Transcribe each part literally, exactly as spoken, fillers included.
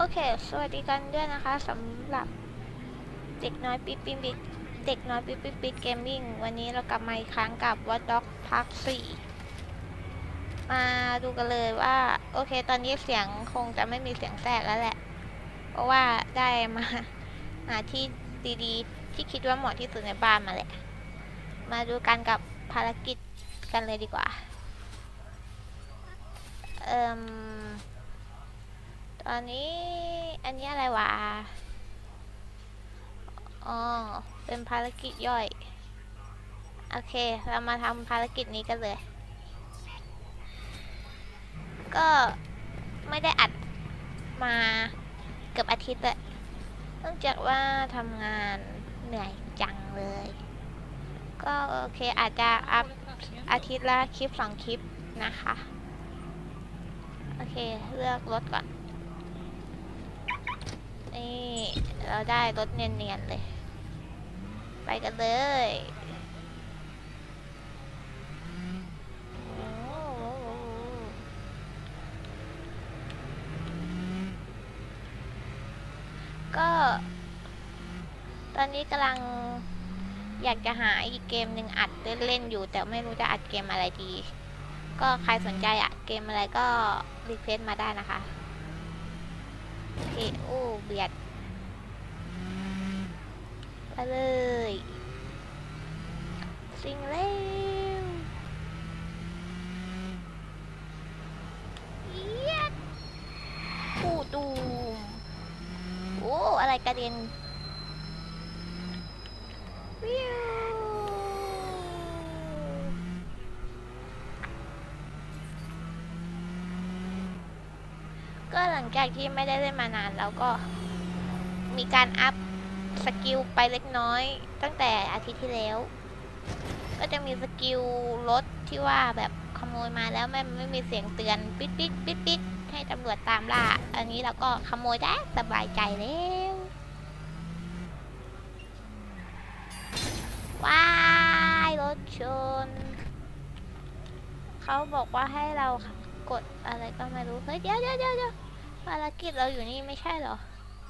โอเคสวัสดีกันด้วยนะคะสำหรับเด็กน้อยปิ๊ดปิ๊ดปิ๊ดเด็กน้อยปิ๊ดปิ๊ดปิ๊ดเกมมิ่งวันนี้เรากลับมาอีกครั้งกับ Watch Dogs Part สี่มาดูกันเลยว่าโอเคตอนนี้เสียงคงจะไม่มีเสียงแทรกแล้วแหละเพราะว่าได้มาหาที่ดีๆที่คิดว่าเหมาะที่สุดในบ้านมาแหละมาดูกันกับภารกิจกันเลยดีกว่าเอ่มตอนนี้อันนี้อะไรวะอ๋อเป็นภารกิจย่อยโอเคเรามาทำภารกิจนี้กันเลยก็ไม่ได้อัดมาเกือบอาทิตย์เลยเนื่องจากว่าทำงานเหนื่อยจังเลยก็โอเคอาจจะอัพอาทิตย์ละคลิปสองคลิปนะคะโอเคเลือกรถก่อนนี่เราได้รถเนียนๆเลยไปกันเลยก็ตอนนี้กำลังอยากจะหาอีกเกมหนึ่งอัดเล่นๆอยู่แต่ไม่รู้จะอัดเกมอะไรดีก็ใครสนใจอะเกมอะไรก็รีเควสต์มาได้นะคะโอเคโอ้เบียดไปเลยสิงเร็วเยียดปูตูมโอ้อะไรกระเด็นวิวก็หลังจากที่ไม่ได้เล่นมานานแล้วก็มีการอัพสกิลไปเล็กน้อยตั้งแต่อาทิตย์ที่แล้วก็จะมีสกิลรถที่ว่าแบบขโมยมาแล้วไม่ไม่มีเสียงเตือนปิ๊ดปิ๊ดปิ๊ดปิ๊ดให้ตำรวจตามล่าอันนี้เราก็ขโมยได้สบายใจแล้วว้ายรถชนเขาบอกว่าให้เรากดอะไรก็ไม่รู้เฮ้ยเดี๋ยวเดี๋ยวเดี๋ยวภารกิจเราอยู่นี่ไม่ใช่เหรอ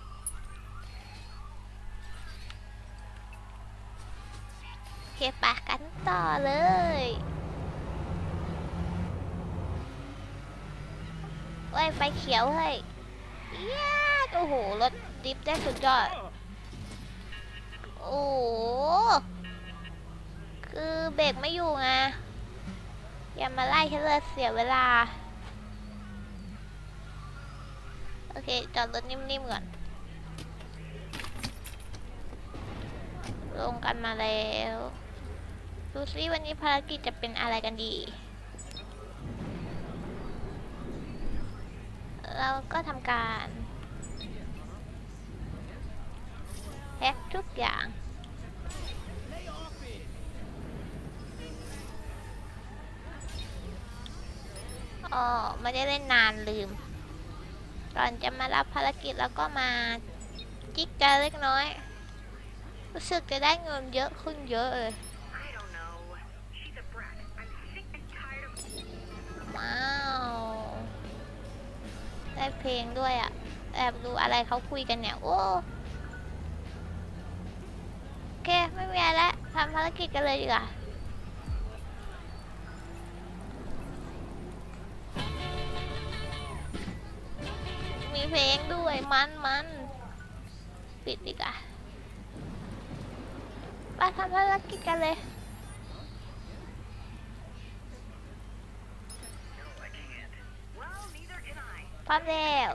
โอเคปะกันต่อเลยเว้ยไฟเขียวเฮ้ยเย้โอ้โหรถดิฟได้สุดยอดโอ้คือเบรกไม่อยู่ไงอย่ามาไล่ฉันเลยเสียเวลาโอเคจอดรถนิ่มๆก่อนลงกันมาแล้วดูซิวันนี้ภารกิจจะเป็นอะไรกันดีเราก็ทำการแพ็คทุกอย่างอ๋อไม่ได้เล่นนานลืมก่อนจะมารับภารกิจแล้วก็มาจิ๊กกันเล็กน้อยรู้สึกจะได้เงินเยอะขึ้นเยอะเลยว้าวได้เพลงด้วยอ่ะแอบดูอะไรเขาคุยกันเนี่ยโอ้โอเคไม่มีอะไรแล้วทำภารกิจกันเลยดีกว่ามีเพลงด้วยมันมันปิดดีกว่ามาทำภารกิจกันเลยพร้อมแล้ว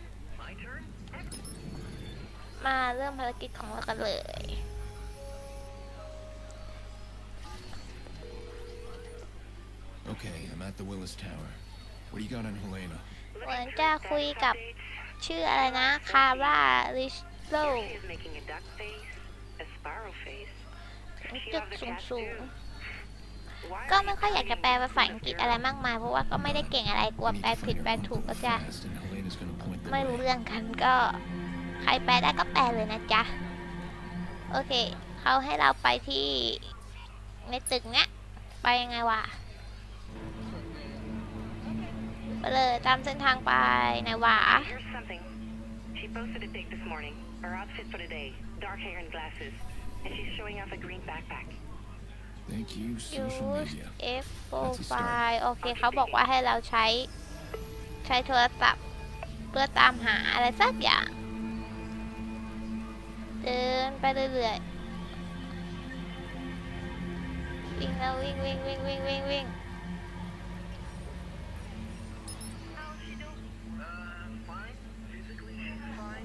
มาเริ่มภารกิจของเรากันเลย Okay, I'm at the Willis Tower. What do you got on Helena? เหมือนจะคุยกับชื่ออะไรนะคาร่าริชโลจุดสูงสูงก็ไม่ค่อยอยากจะแปลภาษาอังกฤษอะไรมากมายเพราะว่าก็ไม่ได้เก่งอะไรกลัวแปลผิดแปลถูกก็จะไม่รู้เรื่องกันก็ใครแปลได้ก็แปลเลยนะจ๊ะโอเคเขาให้เราไปที่ในตึกเนี้ยไปยังไงวะไปเลยตามเส้นทางไปไหนวะ She posted a pic this morning. Her outfit for the day: dark hair and glasses, and she's showing off a green backpack. Thank you, social use media. F That's a start. profile โอเคเขาบอกว่าให้เราใช้ใช้โทรศัพท์เพื่อตามหาอะไรสักอย่างเดินไปเรื่อยๆวิ่งแล้ววิ่งวิ่งวิ่งวิ่งวิ่งวิ่ง How's she doing? Uh, fine. Physically, she's fine.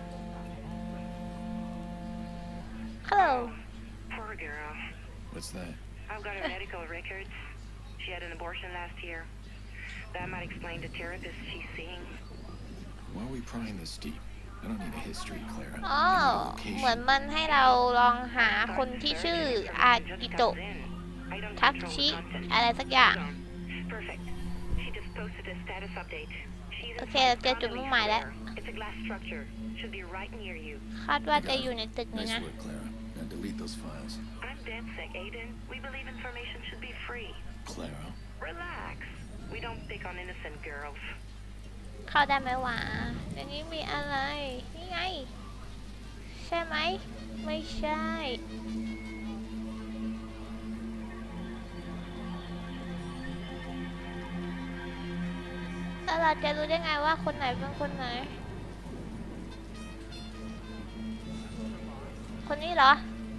Hello Poor girl. What's that? I've got her medical records. She had an abortion last year. That might explain the therapist she's seeing. Why are we prying this deep? I don't need a history, Clara. อ๋อ I need a เหมือน location. มันให้เราลองหาคนที่ชื่ออากิโตะ I don't ทัก control ชิ the content. อะไรสักอย่าง Perfect. She just posted a status update. She's โอเค inside เราเจอจุด Connolly มุ่งหมายแล้ว Square. It's a glass structure. Should be right near you. คาดว่าจะอยู่ในตึกนี้ Nice นะ work, Clara. Now delete those files. I'm dead sick, Aiden. We believe information should be free. Clara. Relax. We don't pick on innocent girls. เข้าได้ไหมวะในนี้มีอะไร นี่ไง ใช่ไหม ไม่ใช่ แล้วเราจะรู้ได้ไงว่าคนไหนเป็นคนไหน คนนี้เหรอ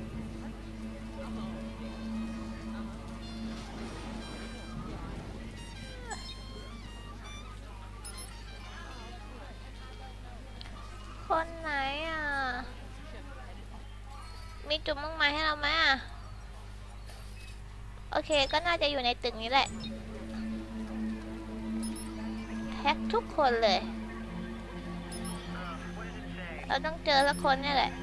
คนไหนอ่ะ มีจุดมุ่งหมายให้เราไหมอ่ะ โอเค ก็น่าจะอยู่ในตึกนี้แหละ แฮกทุกคนเลย เราต้องเจอสักคนนี่แหละ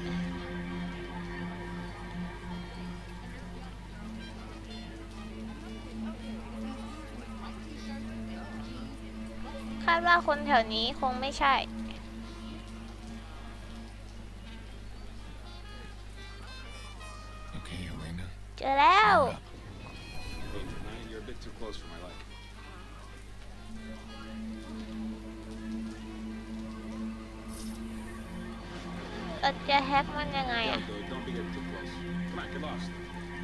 คาดว่าคนแถวนี้คงไม่ใช่ Okay, Elena. เจอแล้ว Arm up. Hey, tonight you're a bit too close for my liking. เราจะแฮกมันยังไง Yeah, อ่ะ dude, don't be getting too close. Come on, get lost.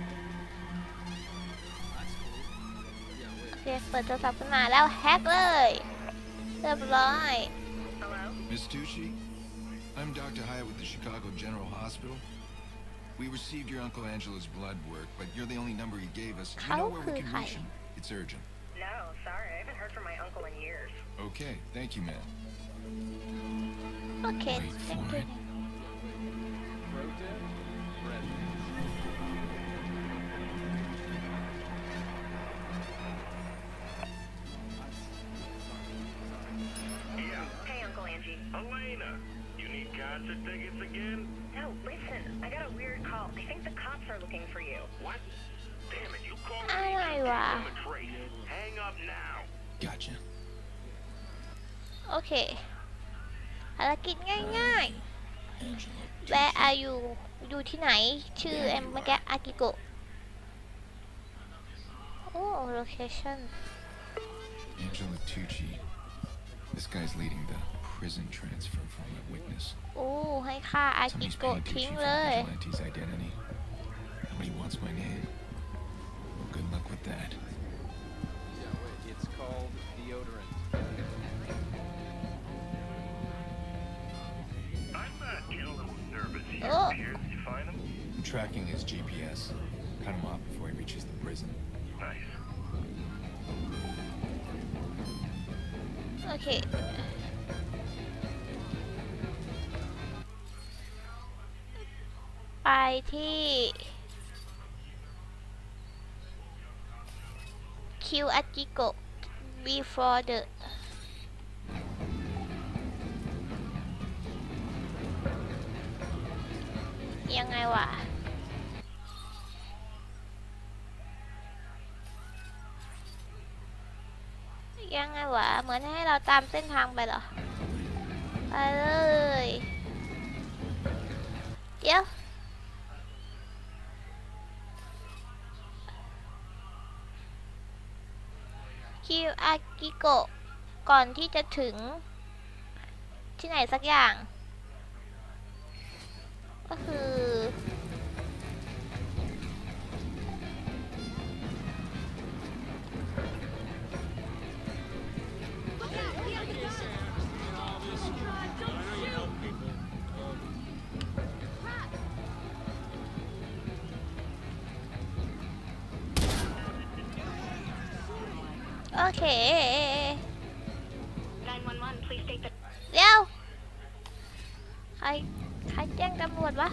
โอเค เปิดโทรศัพท์ขึ้นมาแล้วแฮกเลย เรียบร้อย Hello? Miss Tucci? I'm Doctor Hyatt with the Chicago General Hospital. We received your Uncle Angelo's blood work, but you're the only number he gave us. Do you know where we can reach him? It's urgent. No, sorry. I haven't heard from my uncle in years. Okay, thank you, ma'am. โอเค Wait thank for you it. Pro tip? Red. Hey, Uncle Angie. Elena, you need concert tickets again? No, listen. I got a weird call. I think the cops are looking for you. What? Damn it, you called me. อะไรวะ I'm a trace. Hang up now. Gotcha. โอเค ภารกิจง่าย Angelo. ๆ Where are you อยู่ที่ไหน ชื่อเอ็มเมื่อกี้อากิโกะ โอ้ location Angelo Tucci. This guy's leading the prison transfer from a witness. โอ้ ให้ค่าอากิ Somebody's โกะ paying ทิ้ง Tucci เล for the ย vigilante's identity. Nobody wants my name. Well, good luck with that. Yeah, wait. It's called deodorant. I'm not getting a little nervous here. Oh. Pierce, did you find him? I'm tracking his G P S. Cut him off before he reaches the prison. Nice. โอเค ไปที่ คิวอากิโกะ before the ยังไงวะ ยังไงวะ เหมือนให้เราตามเส้นทางไปเหรอ ไปเลย เดี๋ยว คิวอากิโกะ ก่อนที่จะถึง ที่ไหนสักอย่างก็คือ โอเค nine one one, please take the เดี๋ยว ใคร ใครแจ้งตำรวจวะ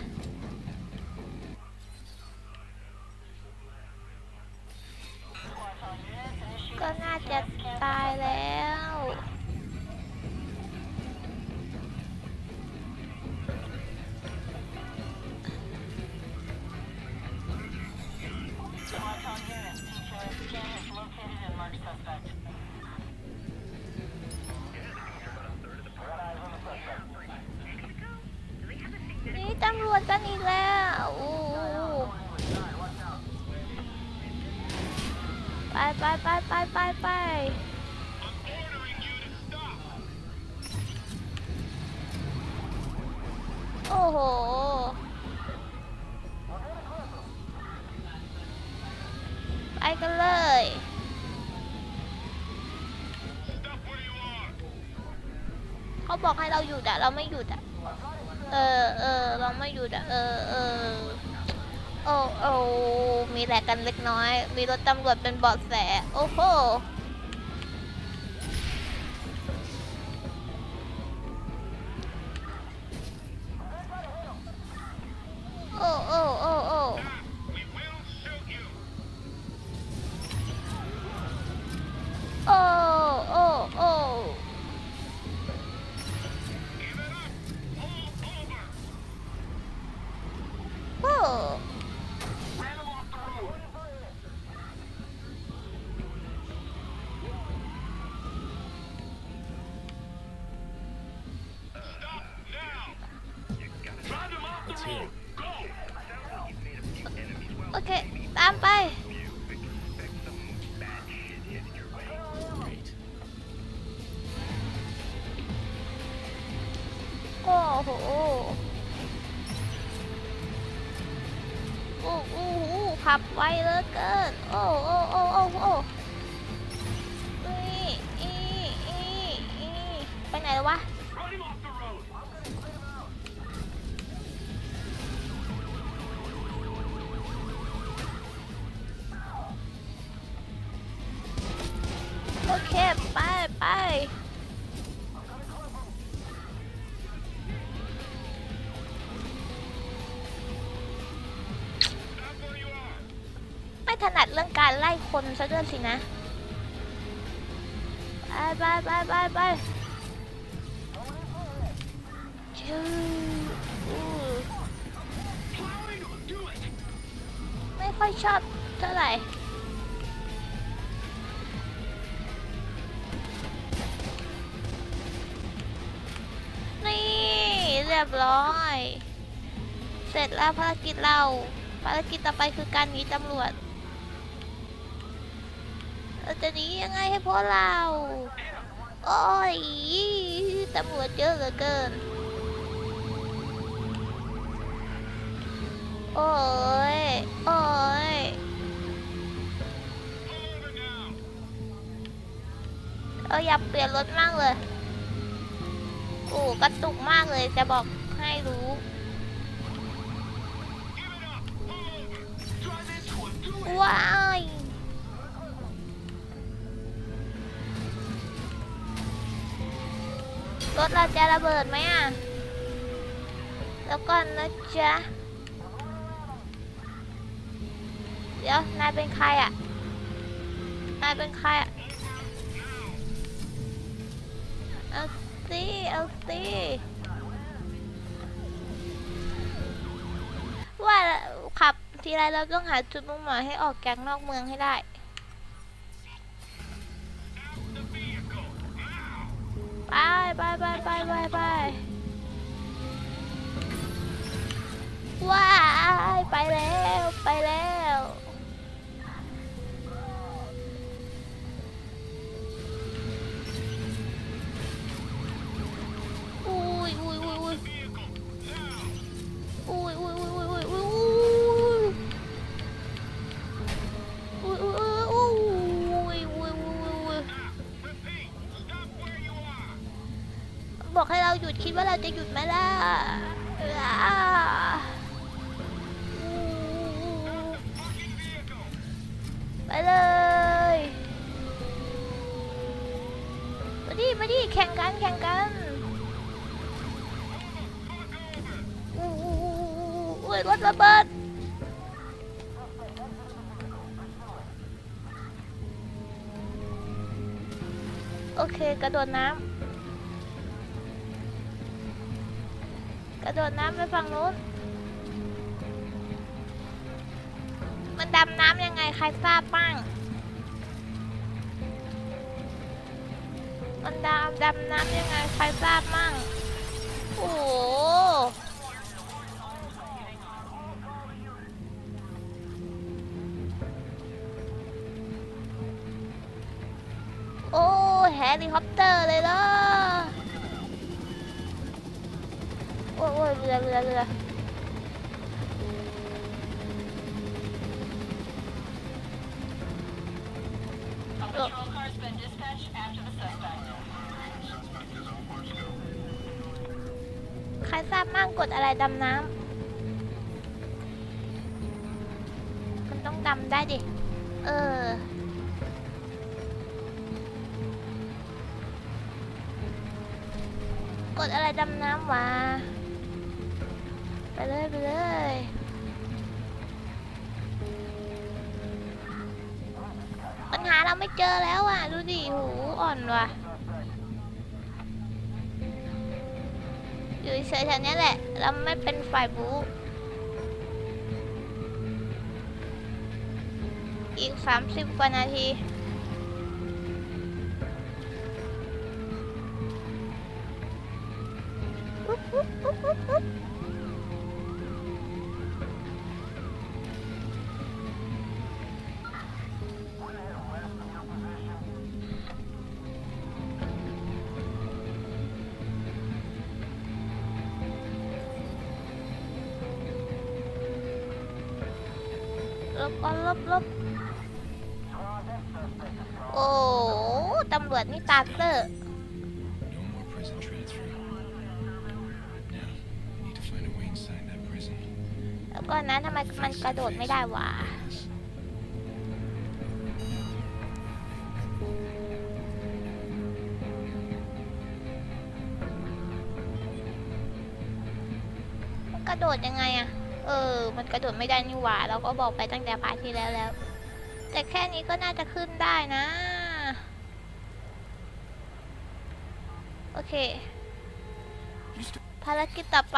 ก็น่าจะตายแล้ว นี่ตำรวจกันอีกแล้วโอ้ไปไปไปไปไปไปโอ้โห ไปกันเลย เขาบอกให้เราหยุดอะเราไม่หยุดอะเออเออเราไม่หยุดอะเออเออโอ้โอ้มีแหลกกันเล็กน้อย มีรถตำรวจเป็นเบาะแส โอ้โห โอ้โอ้โอ้โอ้โอ้โอ้โอ้โอ้โอเค ตามไป โอ้โห โอ้โหขับไวเหลือเกิน โอ้โอ้โอ้โอ้โอ้นี่อีอีอีไปไหนแล้ววะ โอเค ไปไปไม่ถนัดเรื่องการไล่คนซะด้วยสินะ ไปไปไปไปไปชื่ออู้ไม่ค่อยชอบเท่าไหร่ นี่เรียบร้อย เสร็จแล้วภารกิจเรา ภารกิจต่อไปคือการหนีตำรวจ เราจะหนียังไงให้พ้นเรา โอ้ยตำรวจเยอะเหลือเกิน โอ้ย โอ้ย เอออยากเปลี่ยนรถมากเลย โอ้กระตุกมากเลยจะบอกให้รู้ ว้ายรถเราจะระเบิดไหมอ่ะ แล้วก่อนนะจ๊ะ เดี๋ยวนายเป็นใครอ่ะ นายเป็นใครอ่ะ เอาสิเอาสิว่าขับทีไรเราต้องหาจุดมุ่งหมายให้ออกจากนอกเมืองให้ได้ ไปไปไปไปไปไปว้ายไปแล้วไปแล้วอุ้ยอุ้ยอุ้ยอุ้ยอุ้ยบอกให้เราหยุดคิดว่าเราจะหยุดไหมล่ะไปเลยมาดิมาดิแข่งกันแข่งกันอู้ยรถระเบิดโอเคกระโดดน้ำกระโดดน้ำไปฝั่งนู้นมันดำน้ำยังไงใครทราบบ้างมันดำดำน้ำยังไงใครทราบบ้างโอ้โหโอ้เฮลิคอปเตอร์เลยเหรอโอ้ยเรือเรือเรือใครทราบมั่งกดอะไรดำน้ำมันต้องดำได้ดิเออกดอะไรดำน้ำวะไปเลยไปเลยปัญหาเราไม่เจอแล้วอ่ะดูดิหูอ่อนว่ะอยู่เฉยๆแถวนี้แหละเราไม่เป็นฝ่ายบู๊อีกสามสิบกว่านาทีอุ๊บอุ๊บอุ๊บอุ๊บอุ๊บลบก่อนลบลบโอ้ตำรวจนี่ตาเตอร์แล้วก็นะทำไมมันกระโดดไม่ได้วะกระโดดยังไงอะเออมันกระโดดไม่ได้นี่หว่าเราก็บอกไปตั้งแต่พาร์ทที่แล้วแล้วแต่แค่นี้ก็น่าจะขึ้นได้นะโอเคภารกิจต่อไป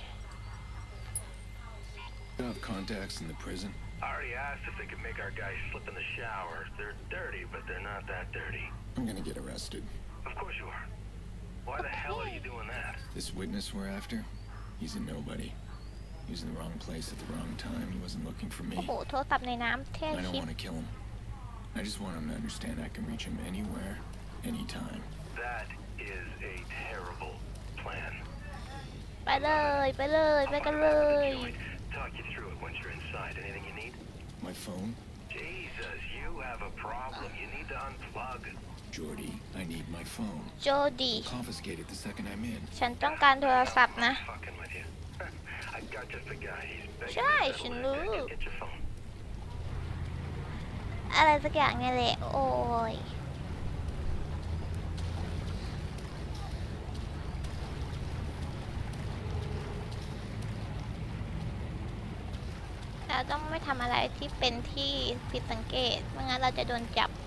Have contacts in the prison? I already asked if they could make our guys slip in the shower. They're dirty, but they're not that dirty. I'm gonna get arrested. Of course you are. Why the hell are you doing that? This witness we're after, he's a nobody. He was in the wrong place at the wrong time. He wasn't looking for me. โอ้โหโทรศัพท์ในน้ำเท่ I don't ชิบ want to kill him. I just want him to understand I can reach him anywhere, anytime. That is a terrible plan. ไปเลยไปเลยไปกันเลย Talk you through it once you're inside. Anything you need? My phone? Jesus, you have a problem. You need to unplug. Jordy, I need my phone. โจดี Confiscate it the second I'm in. ฉันต้องการโทรศัพท์นะ Fucking with you. I got just the guy. He's begging ใช่ to ฉัน settle รู้ it. Get your phone. อะไรสักอย่างเนี่ยแหละโอ้ยเราต้องไม่ทำอะไรที่เป็นที่ผิดสังเกตไม่งั้นเราจะโดนจับ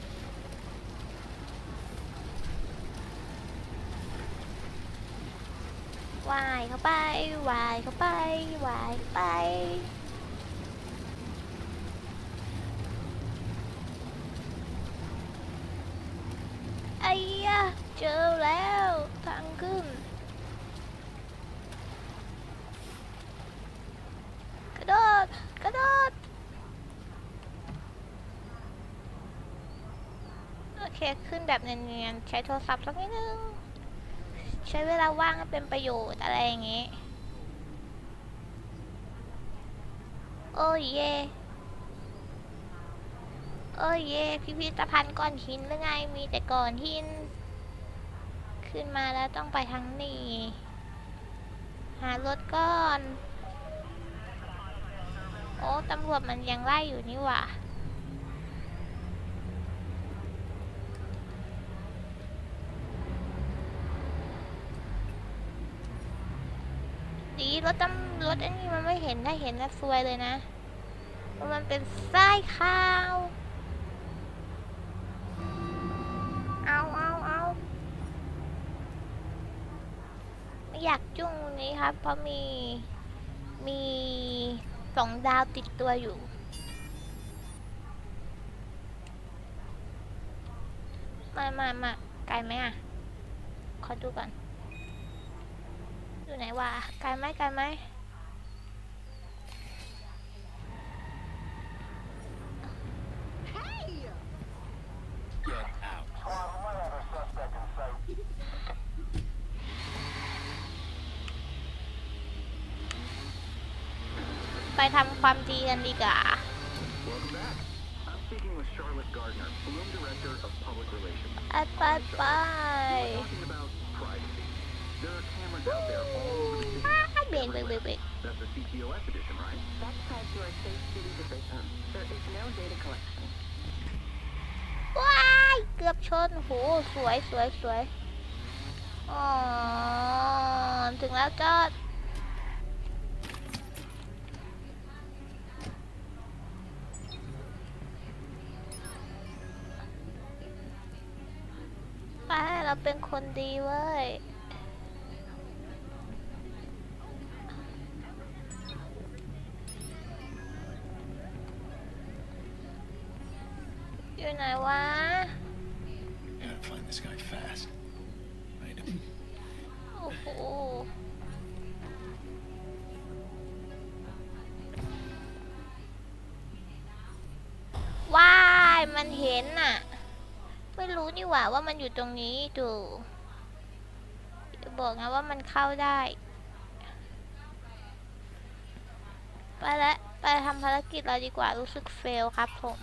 วายเข้าไปวายเข้าไปวายเข้าไปไอ้ยะเจอแล้วทางขึ้นกระโดดกระโดดโอเคขึ้นแบบเนียนๆใช้โทรศัพท์สักนิดนึงใช้เวลาว่างให้เป็นประโยชน์อะไรอย่างงี้โอ้ยเย่โอ้ยเย่พิพิธภัณฑ์ก้อนหินหรือไงมีแต่ก้อนหินขขึ้นมาแล้วต้องไปทางนี้ หารถก่อน โอ้ตำรวจมันยังไล่อยู่นี่หว่าดีรถตำรถอันนี้มันไม่เห็นถ้าเห็นแล้วซวยเลยนะเพราะมันเป็นไส้ข้าวเอาเอาเอาไม่อยากจุ้งนี้ครับเพราะมีมีสองดาวติดตัวอยู่มามามาไกลไหมอ่ะขอดูก่อนอยู่ไหนวะไกลไหมไกลไหมไปทำความดีกันดีกว่า Welcome back. I'm speaking with Charlotte Gardner, Bloom Director of Public Relations. ไปไปไป Talking about privacy. There are cameras out there all over the city. เบรกเบรกเบรกเบรก That's the C T O S edition, right? That's tied to our Safe City division. There is no data collection. ว้ายเกือบชนโหสวยสวยสวยอ๋อถึงแล้วจอดไปเราเป็นคนดีเว้ยอยู่ไหนวะ Gotta find this guy fast. I know. โอ้โหว้ายมันเห็นน่ะไม่รู้นี่หว่าว่ามันอยู่ตรงนี้ดูจะบอกนะว่ามันเข้าได้ไปแล้วไปทำภารกิจเราดีกว่ารู้สึกเฟลครับผม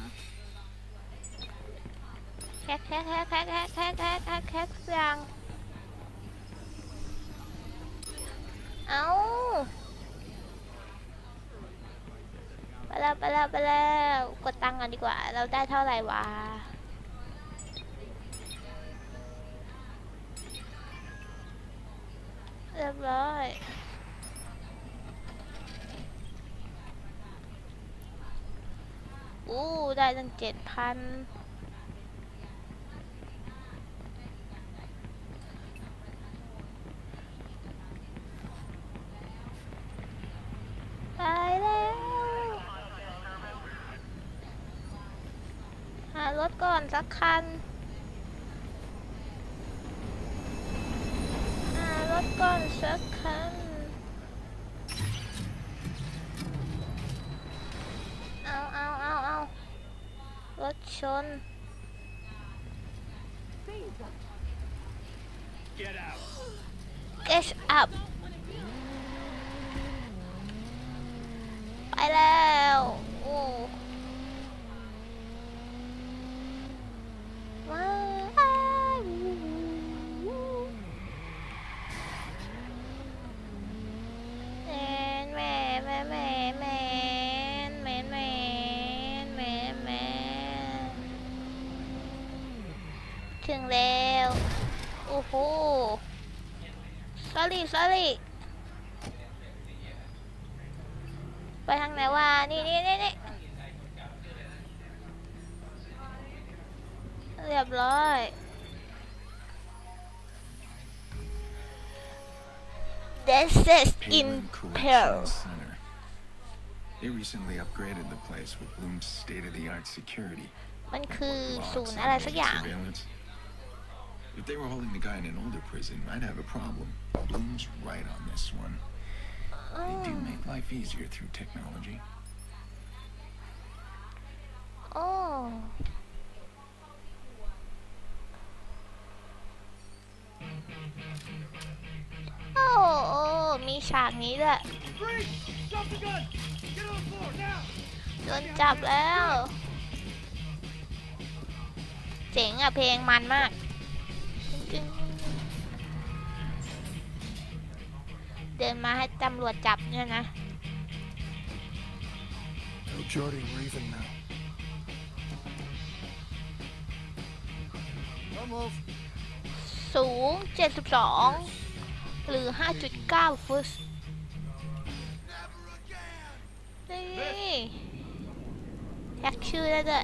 แคกแคกแคกแคกแคกแคกแคกแคกแคกยังเอาไปแล้วไปแล้วไปแล้วกดตังค์กันดีกว่าเราได้เท่าไหร่วะเรียบร้อยอู้ได้ตั้งเจ็ดพันไปแล้วหารถก่อนสักคันหารถก่อนสักคันเอาเอาเอาเอารถชน Get out. Get up ไปแล้วโอ้ว้าวแมนแม่แม่แม่แมนแมนแมนแมนแมนถึงแล้วโอ้โห sorry sorry ไปทางไหนวะนี่นี่นี่นี่เรียบร้อย This is in Pearl. Center. They recently upgraded the place with Bloom's state-of-the-art security. มันคือศูนย์อะไรสักอย่าง Surveillance. If they were holding the guy in an older prison, I'd have a problem. Bloom's right on this one. They do make life easier through technology. โอ้โอ้โอ้มีฉากนี้ด้วยโดนจับแล้ว เจ๋งอ่ะเพลงมันมากจริงๆเดินมาให้ตำรวจจับเนี่ยนะ Tell Jordy we're even now. Don't move. สูงเจ็ดสิบสองหรือ ห้าจุดเก้า ฟุตนี่แท็กชื่อแล้วด้วย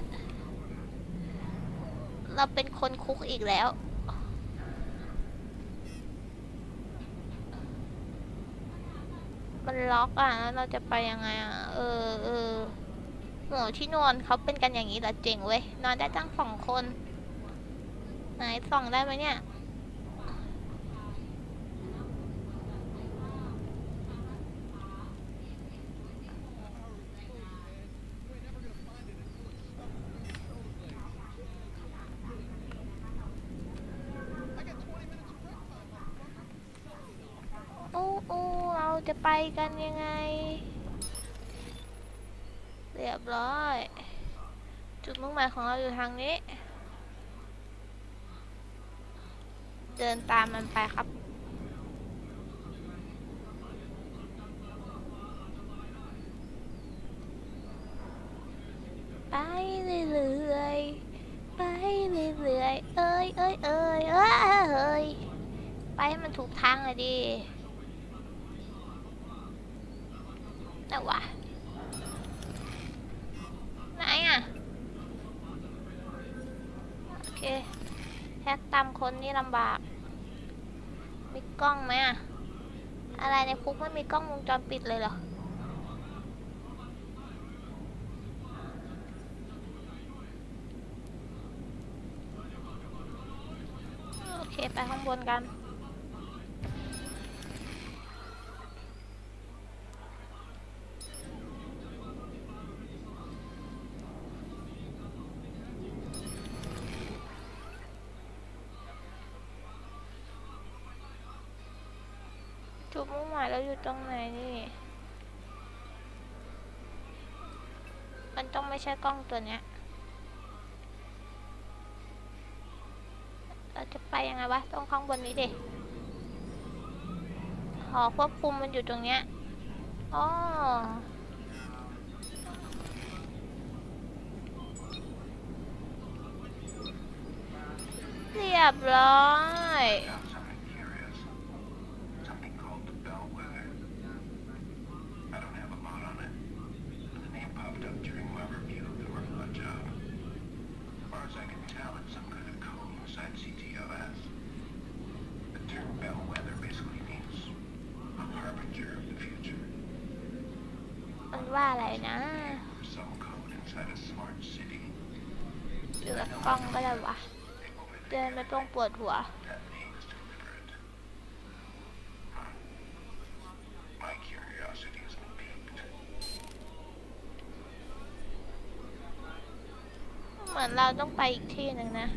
เราเป็นคนคุกอีกแล้วมันล็อกอ่ะแล้วเราจะไปยังไงอ่ะเออเออโหที่นอนเขาเป็นกันอย่างนี้เหรอเจ๋งเว้ยนอนได้ตั้งสองคนไหนส่องได้ไหมเนี่ยอู้อู้เราจะไปกันยังไงเรียบร้อยจุดมุ่งหมายของเราอยู่ทางนี้เดินตามมันไปครับไปเรื่อยๆไปเรื่อยๆเอ้ยเอ้ยเอ้ยเอ้ยเอ้ยไปให้มันถูกทางเลยดิแต่วะไหนอ่ะโอเคแฮกตามคนนี่ลำบากมีกล้องไหมอ่ะอะไรในคุกไม่มีกล้องวงจรปิดเลยเหรอโอเคไปข้างบนกันจุดมุ่งหมายเราอยู่ตรงไหนนี่มันต้องไม่ใช่กล้องตัวเนี้ยเราจะไปยังไงวะต้องข้างบนนี้ดิหอควบคุมมันอยู่ตรงเนี้ยอ๋อเรียบร้อยมันว่าอะไรนะอยู่กับกล้องก็ได้วะเดินไม่ต้องปวดหัวเหมือนเราต้องไปอีกที่หนึ่งนะ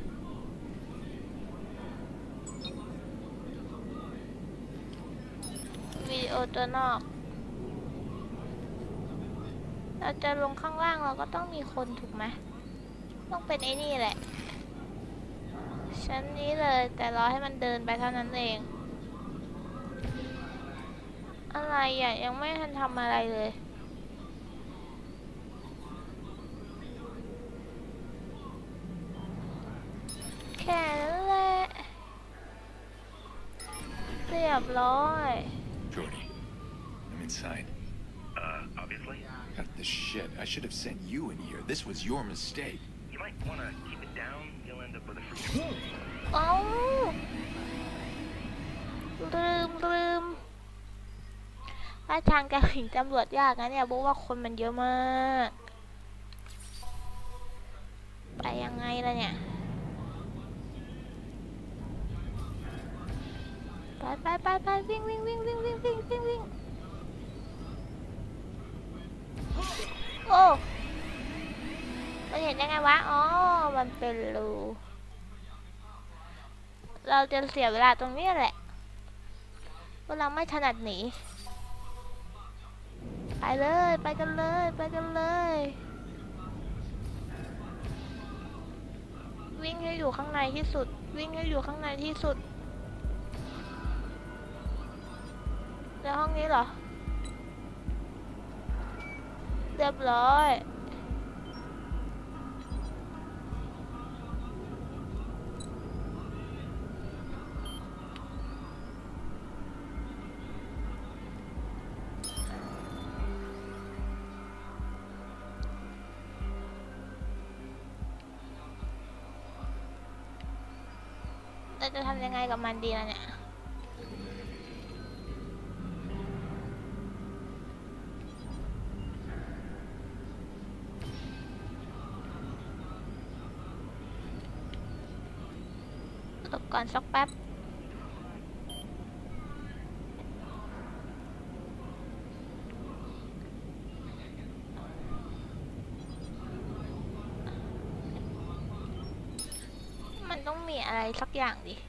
วิดีโอตัวนอกเราจะลงข้างล่างเราก็ต้องมีคนถูกไหมต้องเป็นไอ้นี่แหละชั้นนี้เลยแต่รอให้มันเดินไปเท่านั้นเองอะไรอ่ะยังไม่ทันทำอะไรเลยแค่นั้นแหละเรียบร้อย Jordy, I'm inside. Uh, obviously. Cut the shit. I should have sent you in here. This was your mistake. You might want to keep it down. You'll end up with a free. เอ้าลืมลืมว่าทางการถึงตำรวจยากนะเนี่ยเพราะว่าคนมันเยอะมากไปยังไงล่ะเนี่ยไปไปไปไปวิ่งวิ่งวิ่งวิ่งวิ่งวิ่งวิ่งวิ่งโอ้มันเห็นยังไงวะอ๋อมันเป็นรูเราจะเสียเวลาตรงนี้แหละเพราะเราไม่ถนัดหนีไปเลยไปกันเลยไปกันเลยวิ่งให้อยู่ข้างในที่สุดวิ่งให้อยู่ข้างในที่สุดในห้องนี้เหรอเรียบร้อยเราจะทำยังไงกับมันดีล่ะเนี่ยหลบก่อนสักแป๊บมันต้องมีอะไรสักอย่างดิ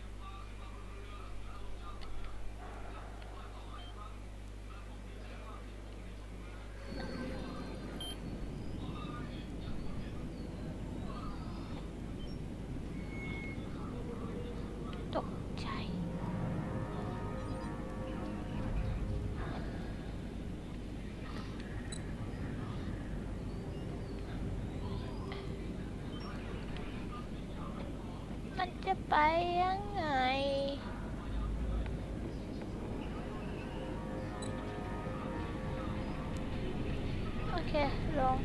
ตกใจมันจะไปยังไงโอเคลง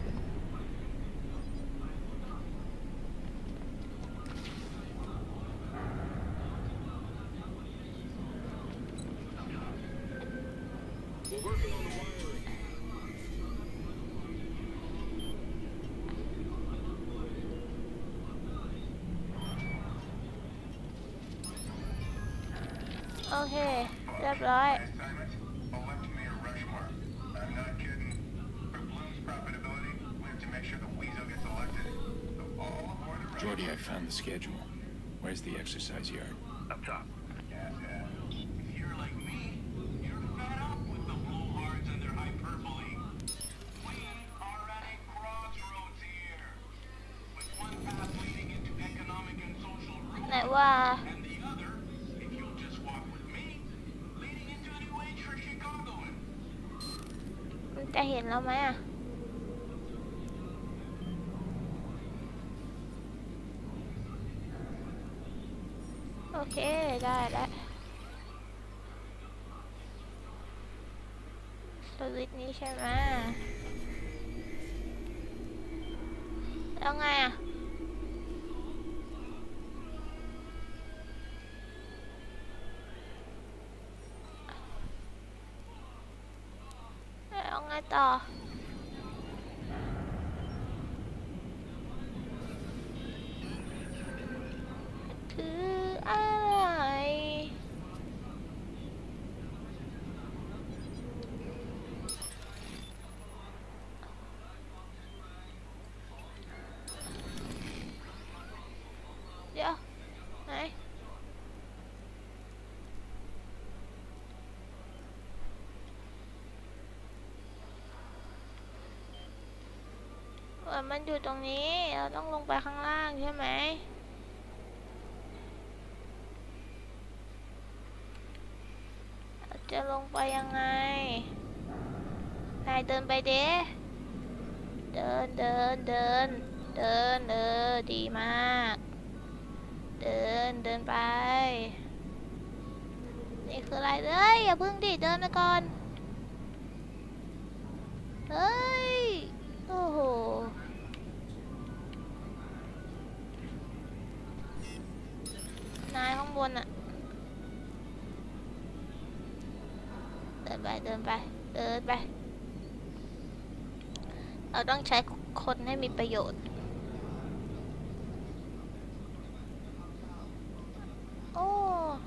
โอเคเรียบร้อย Jordy, I found the schedule. Where's the exercise yard? Up top. If you're like me, you're fed up with the blowhards and their hyperbole. We are at a crossroads here, with one path leading into economic and social ไหน ruin, ว่า and the other, if you'll just walk with me, leading into a new age for Chicagoans. มันจะเห็นแล้วไหมอ่ะโอเคได้แล้วสวิตช์นี้ใช่ไหมแล้วไงอ่ะแล้วไงต่อคืออะไรเดี๋ยวไหนว่ามันอยู่ตรงนี้เราต้องลงไปข้างล่างใช่ไหมจะลงไปยังไงนายเดินไปเด้เดินเดินเดินเดินเออดีมากเดินเดินไปนี่คืออะไรเอ้ยอย่าพึ่งดิเดินไปก่อนเฮ้ยโอ้โหนายข้างบนอะเดินไปเดินไปเดินไปเราต้องใช้คนให้มีประโยชน์โอ้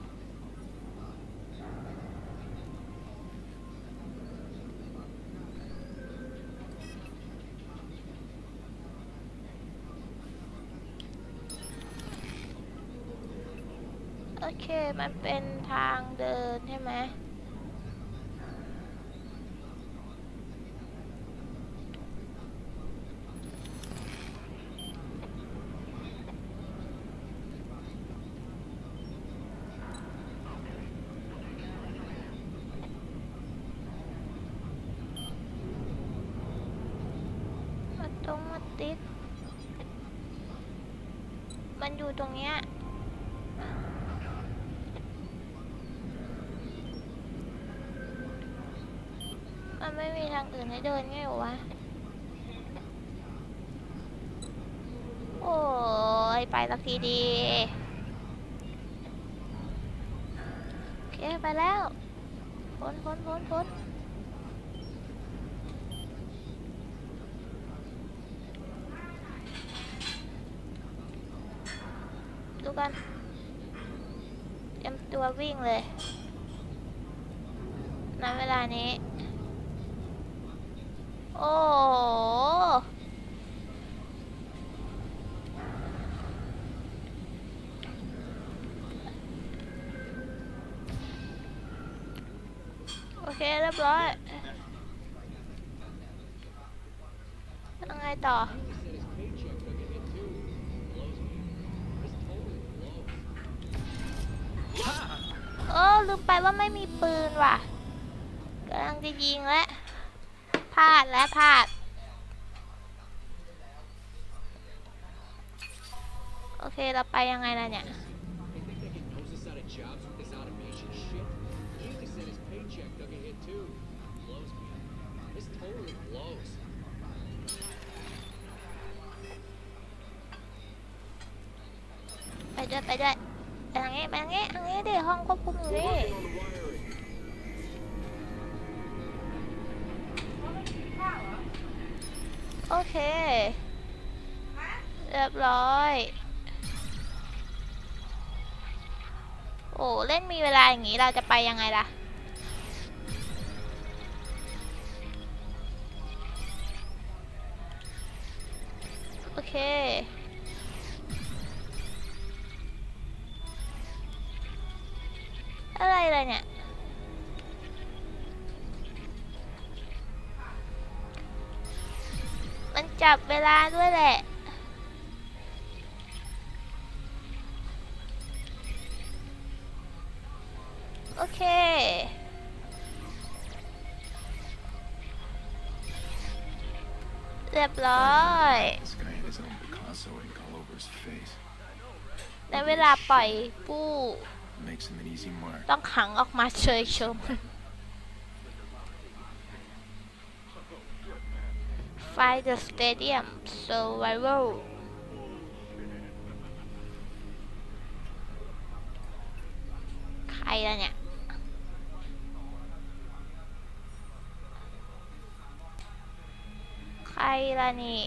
โอเคมันเป็นทางเดินใช่ไหมติดมันอยู่ตรงเนี้ยมันไม่มีทางอื่นให้เดินไงหรอวะโอ้ยไปสักทีดีโอเคไปแล้วพ้นพ้นพ้นพ้นดูกันเตรียมตัววิ่งเลยณเวลานี้โอ้โอเคเรียบร้อยยังไงต่อเออลืมไปว่าไม่มีปืนว่ะกำลังจะยิงแล้วพลาดแล้วพลาดโอเคเราไปยังไงล่ะเนี่ยไปด้วยไปด้วยไปทางนี้ไปทางนี้ทางนี้ดิห้องควบคุมอยู่นี่โอเคเรียบร้อยโอ้เล่นมีเวลาอย่างนี้เราจะไปยังไงล่ะโอเคอะไรเลยเนี่ยมันจับเวลาด้วยแหละโอเคเรียบร้อยในเวลาปล่อยปู้ต้องขังออกมาเฉยชม Find the stadium survival ใครล่ะเนี่ยใครล่ะนี่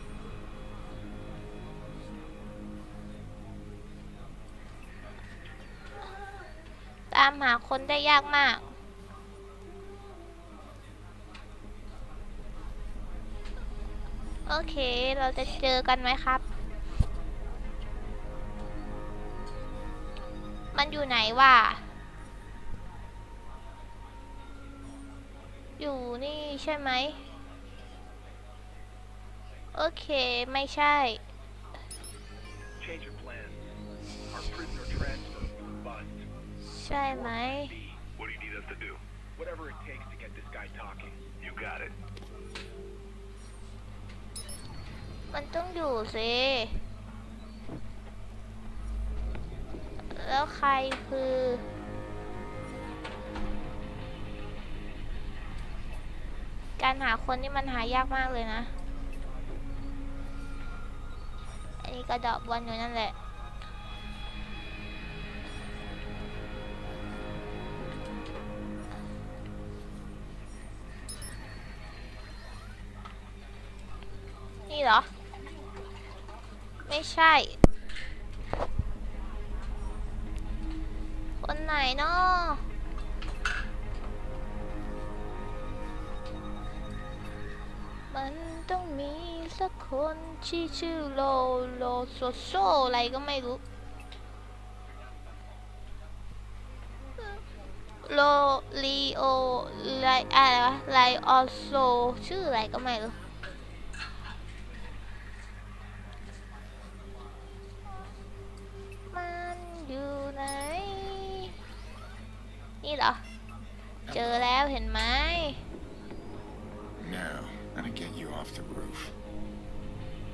ตามหาคนได้ยากมากโอเคเราจะเจอกันไหมครับมันอยู่ไหนวะอยู่นี่ใช่ไหมโอเคไม่ใช่ Change your plan. Our prisoner transfer was bust. ใช่ไหม What do you need us to do? Whatever it takes to get this guy talking. You got it. มันต้องอยู่สิแล้วใครคือการหาคนที่มันหายากมากเลยนะอันนี้ก็ดอกบอลอยู่นั่นแหละนี่เหรอไม่ใช่คนไหนเนาะมันต้องมีสักคนที่ชื่อโลโลโซโซอะไรก็ไม่รู้โลลีโอไลอะไรวะไลออโซชื่ออะไรก็ไม่รู้มันอยู่ไหนนี่เหรอเจอแล้วเห็นไหม Now, gotta get you off the roof.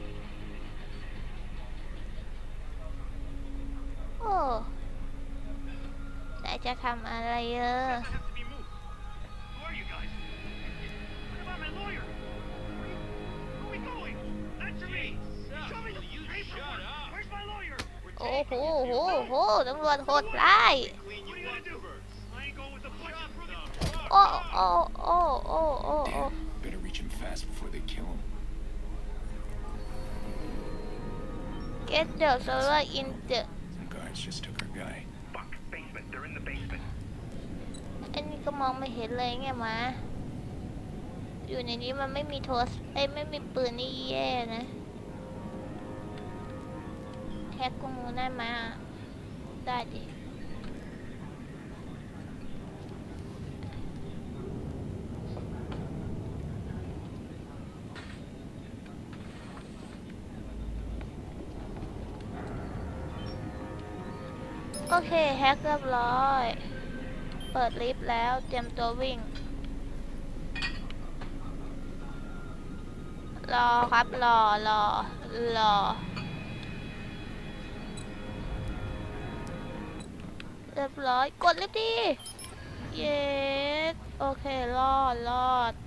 ไหนจะทำอะไรเออ Who are you guys? What about my lawyer? Where are we going? Answer me! Show me the paperwork! Where's my lawyer? โอ้โหโหโหตำรวจโหดร้าย What are you gonna do? I ain't going with the budget. โอ้โอ้โอ้โอ้โอ้โอ้ Better reach him fast before they kill him. Get the solar in the Some guards just took our guy. Fuck, basement. They're in the basement. อันนี้ก็มองไม่เห็นเลยไงมาอยู่ในนี้มันไม่มีโทรศัพท์เอ้ยไม่มีปืนนี่แย่นะแฮกกูมูได้มาได้ดิโอเคแฮกเรียบร้อยเปิดลิฟต์แล้วเตรียมตัววิ่งรอครับรอรอรอเรียบร้อยกดลิฟต์ดิเย้โอเครอดรอด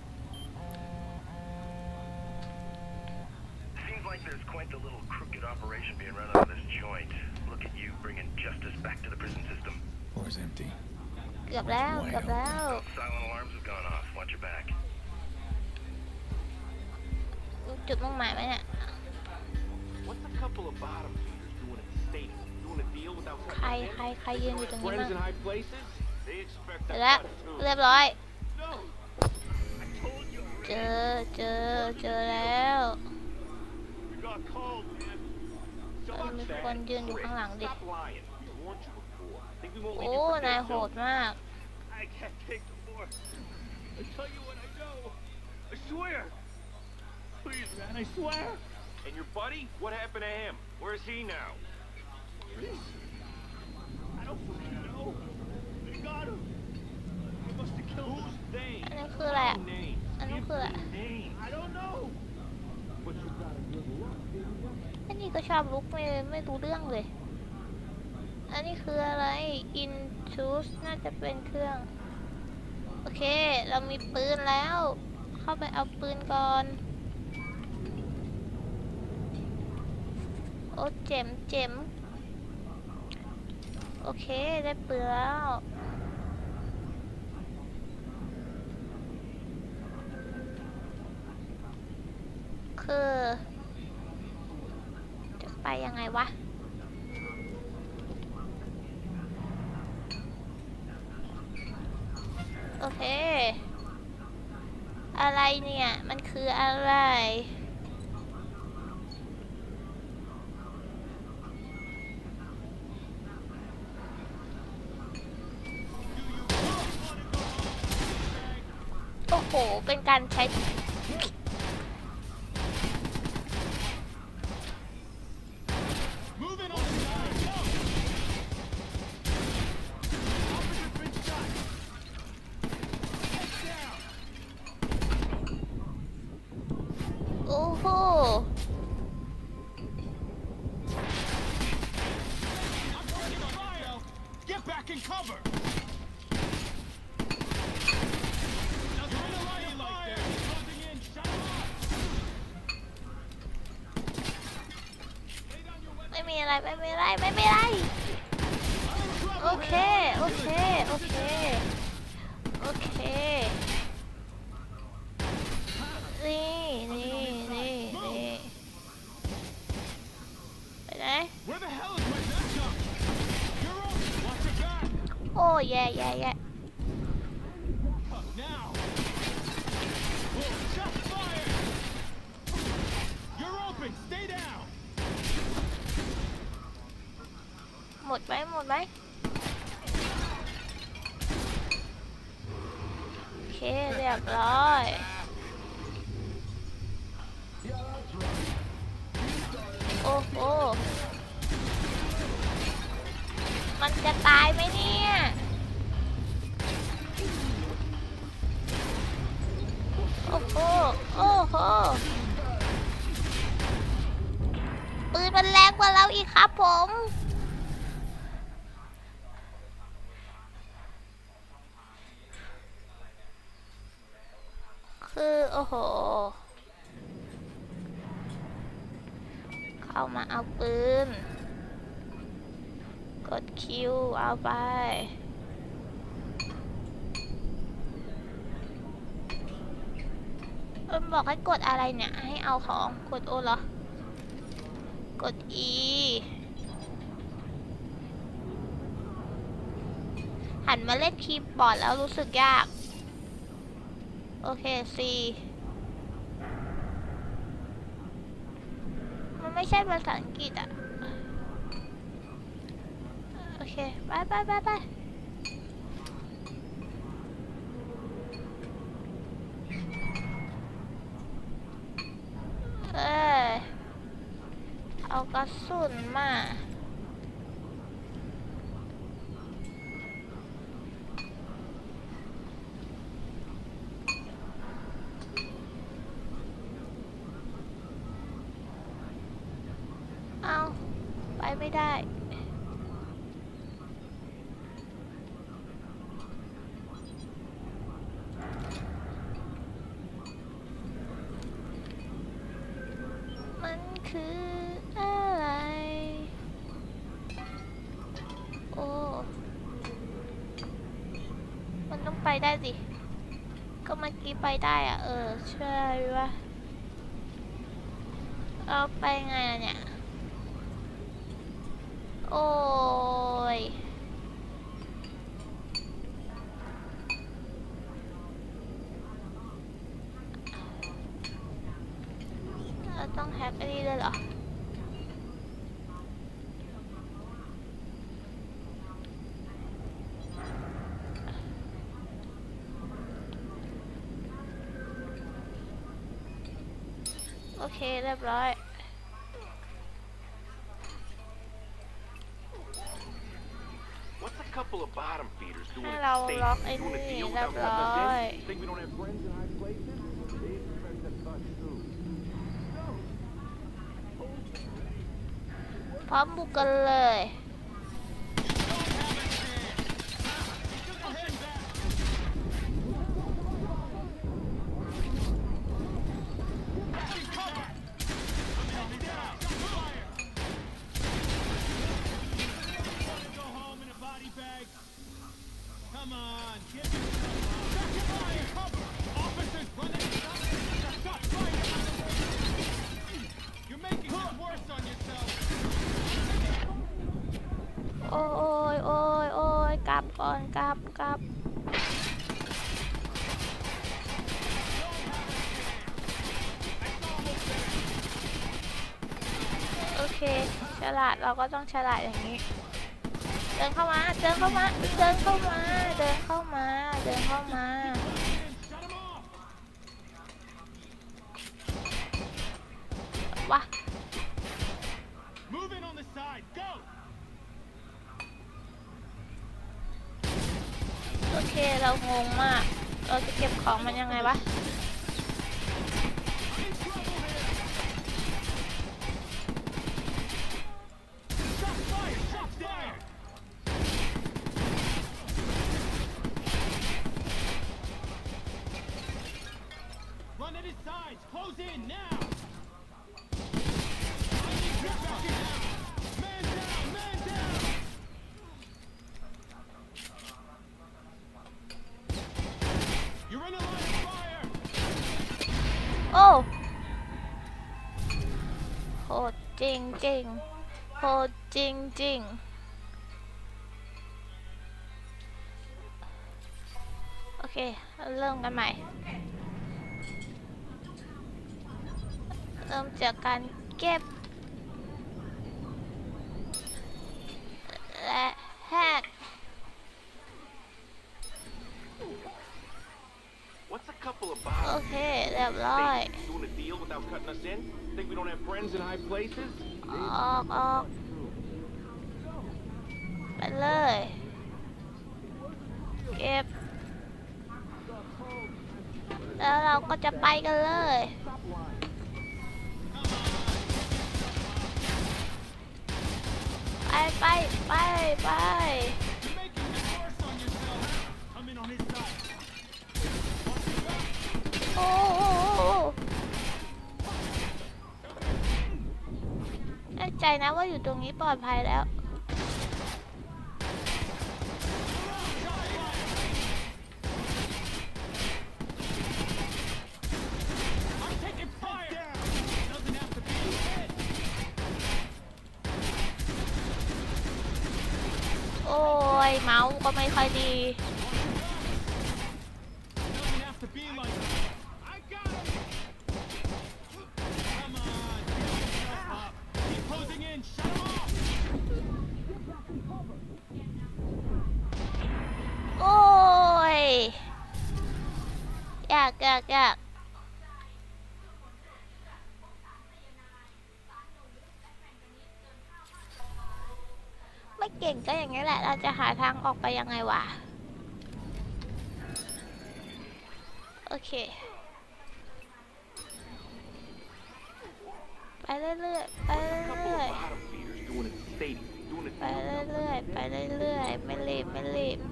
Seems like there's quite the little crooked operation being run out of this joint. Look at you bringing justice back to the prison system. Floor's empty. เกือบแล้วเกือบแล้ว Silent alarms have gone off. Watch your back. จุดมุ่งหมายไหมเนี่ย What's a couple of bottom feeders doing at the state? Doing a deal without ใครใครใครยืนอยู่ตรงนี้บ้าง friends in high places? They expect เสร็จ a แล้ว cut too. เรียบร้อย No. I told you. เจอเจอเจอแล้ว We got cold, man. เออมีคนยืนอยู่ข้างหลังดิ Stop lying. We warned you before. Think we won't โอ้ leave you for นาย dead, โห so- ดมาก I can't take the more. I tell you what I know. I swear. Please, man, I swear. And your buddy? What happened to him? Where's he now? Please. I don't fucking know. They got him. They must have killed him. Who's they? อันนั้นคืออะไรอะ Names. อันนั้นคืออะไร Names. I don't know. But you got a good luck, baby. อันนี้ก็ชอบลุกไม่ไม่รู้เรื่องเลย อันนี้คืออะไร in choose น่าจะเป็นเครื่อง โอเค เรามีปืนแล้ว เข้าไปเอาปืนก่อน โอ้เจ็มเจ็มโอเค ได้ปืนแล้ว คือ จะไปยังไงวะ โอเค อะไรเนี่ย มันคืออะไร โอ้โห เป็นการใช้ โอ้โห Get back in cover. ไม่มีอะไร ไม่มีอะไร ไม่มีอะไร โอเค โอเค โอเค โอเค นี่ นี่ นี่ นี่ ไปไหน Where the hell is my gun jump? You're on. Watch your back. โอ้แย่แย่แย่ Now. Shot fired. You're open. Stay down. หมดไหมหมดไหมโอเค เรียบร้อย โอ้โห มันจะตายไหมเนี่ย โอ้โห โอ้โห ปืนมันแรงกว่าเราอีกครับผมคือโอ้โหเข้ามาเอาปืนกดคิวเอาไปมันบอกให้กดอะไรเนี่ยให้เอาของกดโอเหรอกด E หันมาเล่นคีย์บอร์ดแล้วรู้สึกยากโอเค C มันไม่ใช่ภาษาอังกฤษอ่ะโอเคไปไปไปไปเออเอากระสุนมาเอาไปไม่ได้มันคืออะไรโอ้มันต้องไปได้สิก็เมื่อกี้ไปได้อะเออใช่วะเอาไปไงล่ะเนี่ยโอ้ยเราต้องแฮกอันนี้เลยเหรอโอเคเรียบร้อย What's a couple of bottom feeders doing ให้ at เรา the ล็อก station? ไอ้ Doing a นี่ deal เรีย without บร้ cutting อ us ย in? Think we don't have friends in high places? They expect us touch too. พร้อมบุกกันเลย Come on, get me some fire! Cover! Officers running! Stop fighting! You're making this worse on yourself! โอ้ยโอ้ยโอ้ยกลับก่อนกลับกลับโอเคฉลาดเราก็ต้องฉลาดอย่างนี้เดินเข้ามาเดินเข้ามาเดินเข้ามาเดินเข้ามาเดินเข้ามาว้า Move in on the side, go! โอเคเรางงมากเราจะเก็บของมันยังไงวะ Stop fire! Stop fire! Run at his sides! Close in now! Get back in now! Man down! Man down! You're in a line of fire! โอ้โหดจริงจริงโหดจริงจริงโอเคเริ่มกันใหม่เริ่มจากการเก็บและแฮก What's a couple of โอ bottom เคเรียบร้อย feeders doing a deal without cutting us in? Think we don't have friends in high places? ออกออกไปเลยเก็บแล้วเราก็จะไปกันเลยไปไปไปไป You're making this worse on yourself! Come in on his side! โอ้ใจนะว่าอยู่ตรงนี้ปลอดภัยแล้วโอ้ยเมาส์ก็ไม่ค่อยดีโอ้ยยากยากยากไม่เก่งก็อย่างนี้แหละเราจะหาทางออกไปยังไงวะโอเคไปเรื่อยๆไปเรื่อยๆไปเรื่อยๆไปเรื่อยๆไม่รีบไม่รีบ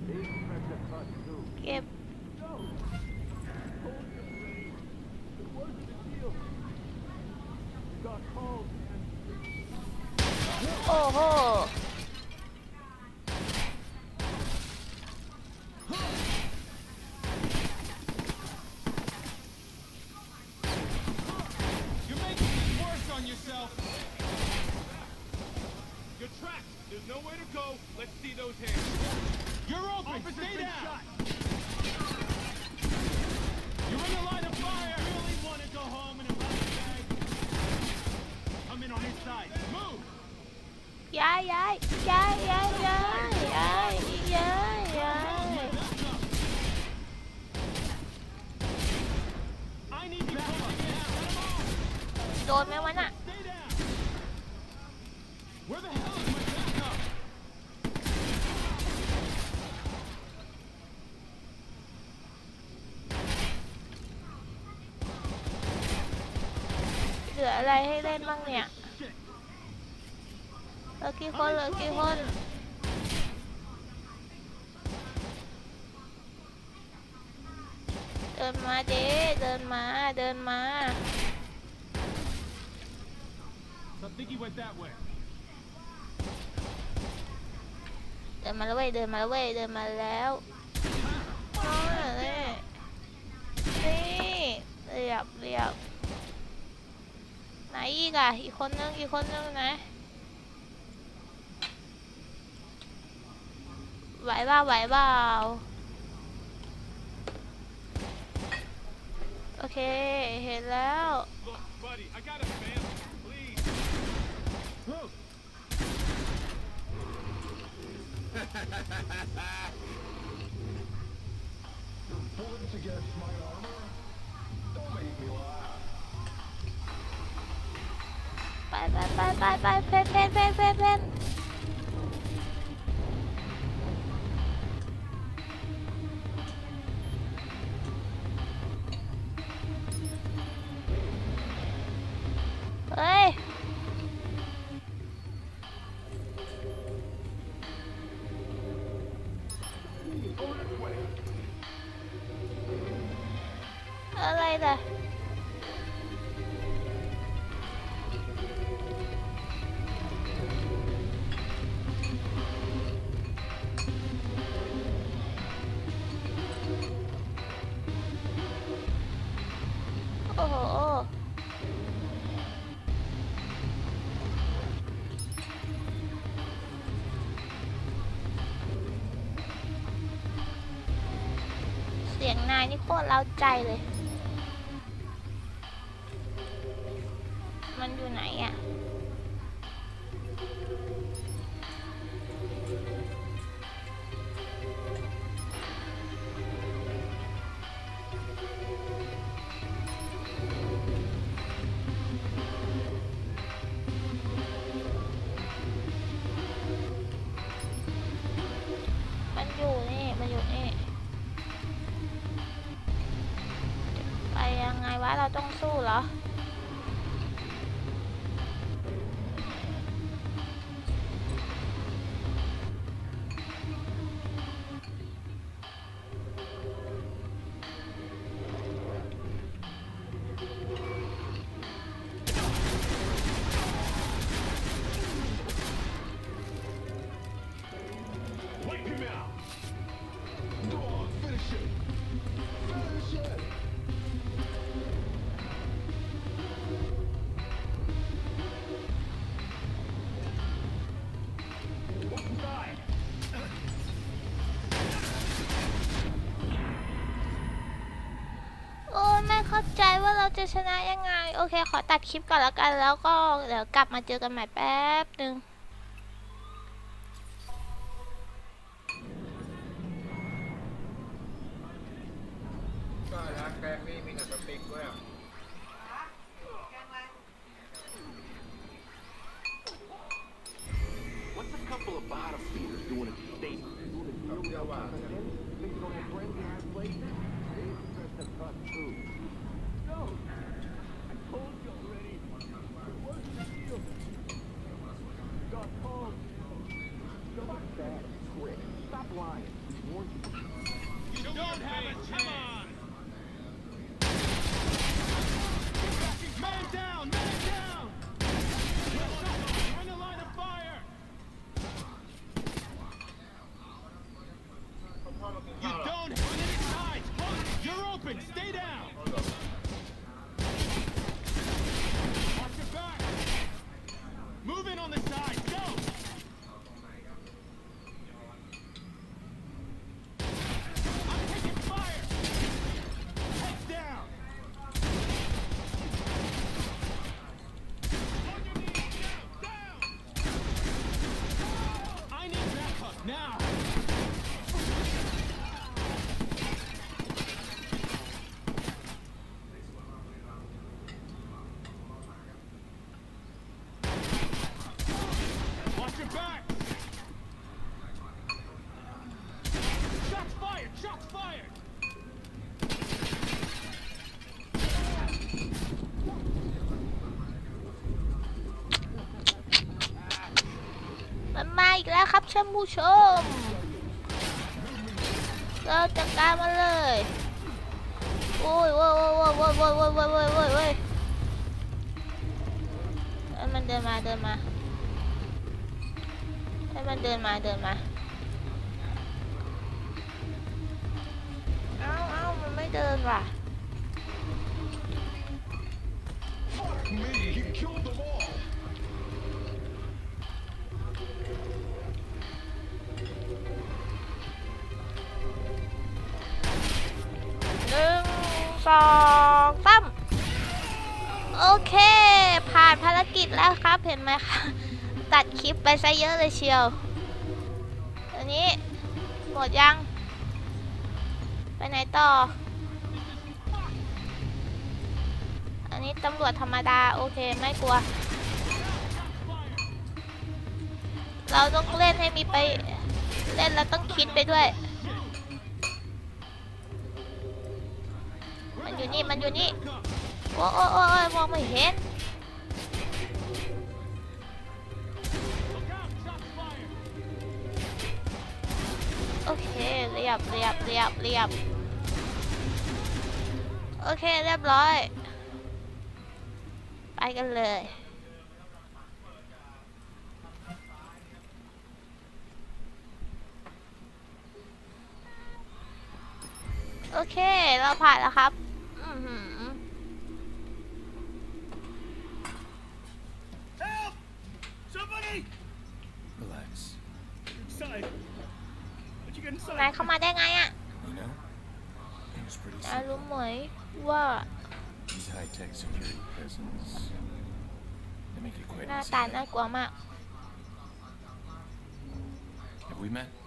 เก็บโอ้โห You're trapped. There's nowhere to go. Let's see those hands. You're open. Stay down. You're in the line of fire. I really want to go home in a body bag. I'm in on his side. Move. ย้ายย้ายย้ายย้ายย้ายย้ายย้ายย้าย I need you coming in. โดนไหมวะน่ะ Stay down. Where the hell is my backup? เหลืออะไรให้เล่นบ้างเนี่ยเหลือกี่คนเหลือกี่คนเดินมาเจ๊เดินมาเดินมา I think he went that way. เดินมาแล้วเว้ยเดินมาแล้วเว้ยเดินมาแล้วนี่นี่เรียบเรียบไหนอีกอ่ะอีกคนนึงอีกคนนึงนะไหวเปล่าไหวเปล่าโอเคเห็นแล้ว Look, buddy, I got a family. Please. Look. Bullets against my armor? Don't make me laugh. ไปไปไปไปไปเพนเพนเพนเพนเพนเฮ้ยอะไรล่ะโอ้โหเสียงนายนี่โคตรเร้าใจเลยมันอยู่ไหนอ่ะมันอยู่นี่มันอยู่นี่ไปยังไงวะเราต้องสู้เหรอเข้าใจว่าเราจะชนะยังไงโอเคขอตัดคลิปก่อนแล้วกันแล้วก็เดี๋ยวกลับมาเจอกันใหม่แป๊บหนึ่งก็ร้านแกรมมี่มีหนังสติ๊กด้วยอ่ะ What's a couple of bottom feeders doing at the state? Không cho bà. Think you're gonna bring the ass place? It's just a cut too. No! I told you already. It wasn't a deal. Got home. Stop that, Chris. Stop lying. We warned you. You don't have a chance. Man down, man down. On the line of fire. You don't on any sides. You're open. Stay down. Watch your back. Move in on the side. Go. I'm taking fire. Heads down. On your knees. Down. Down. I need backup now. Watch your back! Shots fired! Shots fired! มันมาอีกแล้วครับท่านผู้ชมเราจัดการมันเลยโอ้ยโว้ยโว้ยโว้ยโว้ยโว้ยโว้ยโว้ยโว้ยโว้ยโว้ยให้มันเดินมาเดินมาให้มันเดินมาเดินมาเอ้าเอ้ามันไม่เดินว่ะ Me, he killed them all. หนึ่งสองสามโอเคผ่านภารกิจแล้วครับเห็นไหมคะตัดคลิปไปซะเยอะเลยเชียวอันนี้หมดยังไปไหนต่ออันนี้ตำรวจธรรมดาโอเคไม่กลัวเราต้องเล่นให้มีไปเล่นแล้วต้องคิดไปด้วยมันอยู่นี่มันอยู่นี่โอ้โอ้โอ้ยมองไม่เห็นโอเคเรียบเรียบเรียบเรียบโอเคเรียบร้อยไปกันเลยโอเคเราผ่านแล้วครับอือหือ Help! Somebody! Relax. Inside. How'd you get นาย inside? เข้ามาได้ไงอะ You know, it was pretty นายรู้ simple. ไหมว่า These high-tech security prisons, they make it quite หน้า easy. ตาน่ากลัวมาก Have we met?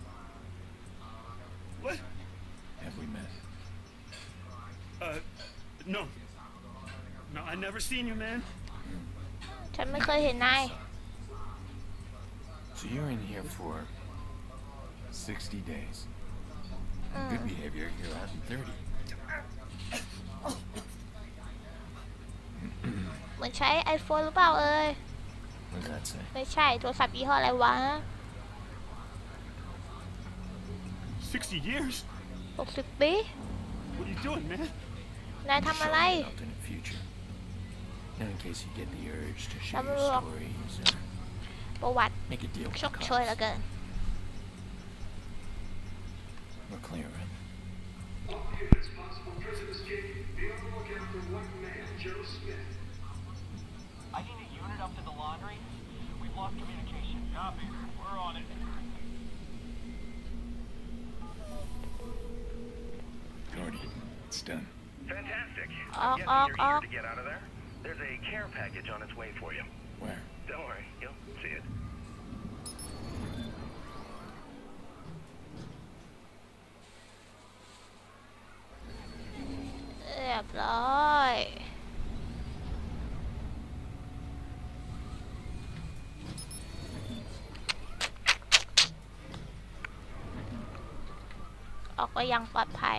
What? Have we met? Uh, no. No, I never seen you, man. ฉันไม่เคยเห็นนาย So you're in here for sixty days. In good behavior, you're out in thirty. เหมือนใช้ iPhone หรือเปล่าเอ่ย What does that say? ไม่ใช่โทรศัพท์ยี่ห้ออะไรวะ Sixty years? หกสิบปี What are you doing, man? นายทำอะไร Showing alternate future. Now, in case you get the urge to share your Tama- stories or ประวัติ make a deal with ช the กช่วยเหลือ cops. เกิน We're clear, right? I need a unit up to the laundry. We've lost communication. Copy. We're on it. Gordy, it's done. Fantastic. Off, I'm off, guessing you're eager off. to get out of there. There's a care package on its way for you. Where? Don't worry, you'll see it. เรียบร้อย ออกไปยังปลอดภัย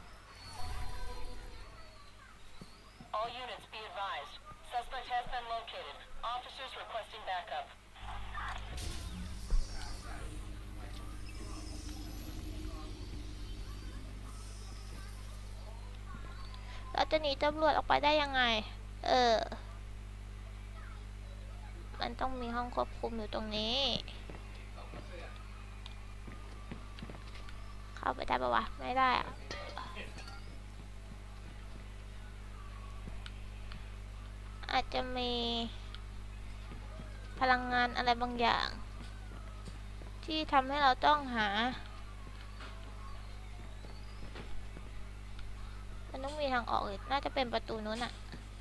All units be advised. Suspect has been located. Officers requesting backup. เราจะหนีตำรวจออกไปได้ยังไง เออ มันต้องมีห้องควบคุมอยู่ตรงนี้ เข้าไปได้ปะวะ ไม่ได้อะอาจจะมีพลังงานอะไรบางอย่าง ที่ทำให้เราต้องหา มันต้องมีทางออกเลยน่าจะเป็นประตูนู้นอะ